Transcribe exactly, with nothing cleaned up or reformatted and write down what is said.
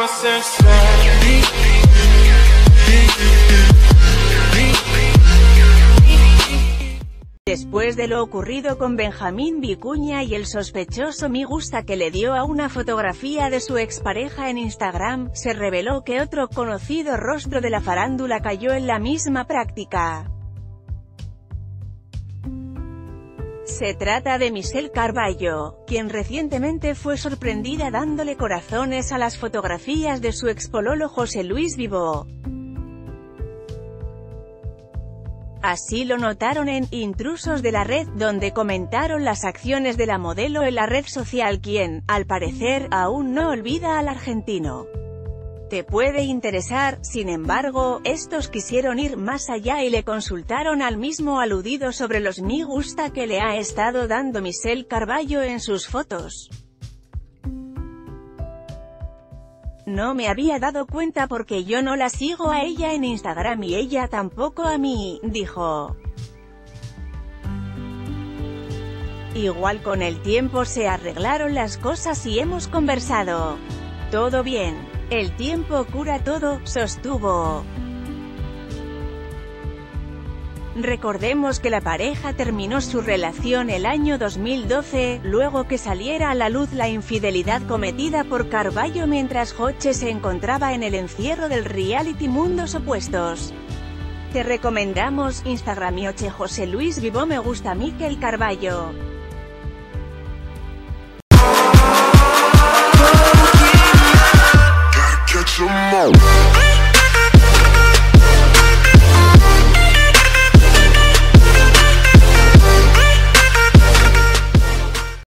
Después de lo ocurrido con Benjamín Vicuña y el sospechoso me gusta que le dio a una fotografía de su expareja en Instagram, se reveló que otro conocido rostro de la farándula cayó en la misma práctica. Se trata de Michelle Carballo, quien recientemente fue sorprendida dándole corazones a las fotografías de su expololo José Luis Vivó. Así lo notaron en Intrusos de la Red, donde comentaron las acciones de la modelo en la red social, quien, al parecer, aún no olvida al argentino. Te puede interesar, sin embargo, estos quisieron ir más allá y le consultaron al mismo aludido sobre los me gusta que le ha estado dando Michelle Carballo en sus fotos. No me había dado cuenta porque yo no la sigo a ella en Instagram y ella tampoco a mí, dijo. Igual con el tiempo se arreglaron las cosas y hemos conversado. Todo bien. El tiempo cura todo, sostuvo. Recordemos que la pareja terminó su relación el año dos mil doce, luego que saliera a la luz la infidelidad cometida por Carballo mientras Joche se encontraba en el encierro del reality Mundos Opuestos. Te recomendamos Instagram y José Luis Vivó me gusta Michelle Carballo.